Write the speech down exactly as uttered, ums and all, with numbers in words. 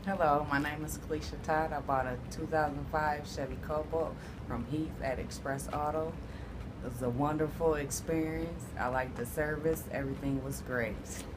Hello, my name is Kalisha Todd. I bought a two thousand five Chevy Cobalt from Heath at Express Auto. It was a wonderful experience. I liked the service. Everything was great.